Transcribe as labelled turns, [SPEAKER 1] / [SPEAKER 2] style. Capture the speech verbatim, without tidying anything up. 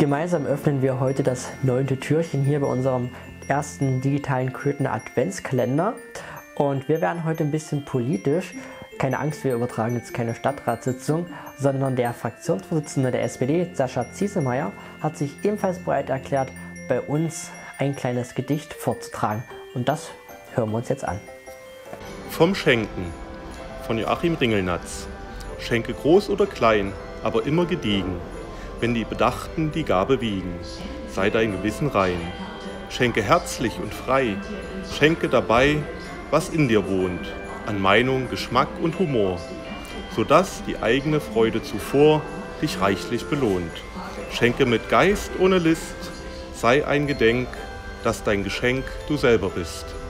[SPEAKER 1] Gemeinsam öffnen wir heute das neunte Türchen hier bei unserem ersten digitalen Köthen Adventskalender. Und wir werden heute ein bisschen politisch. Keine Angst, wir übertragen jetzt keine Stadtratssitzung, sondern der Fraktionsvorsitzende der S P D, Sascha Ziesemeyer, hat sich ebenfalls bereit erklärt, bei uns ein kleines Gedicht vorzutragen. Und das hören wir uns jetzt an.
[SPEAKER 2] Vom Schenken von Joachim Ringelnatz. Schenke groß oder klein, aber immer gediegen. Wenn die Bedachten die Gabe wiegen, sei dein Gewissen rein. Schenke herzlich und frei, schenke dabei, was in dir wohnt, an Meinung, Geschmack und Humor, sodass die eigene Freude zuvor dich reichlich belohnt. Schenke mit Geist ohne List, sei ein Gedenk, dass dein Geschenk du selber bist.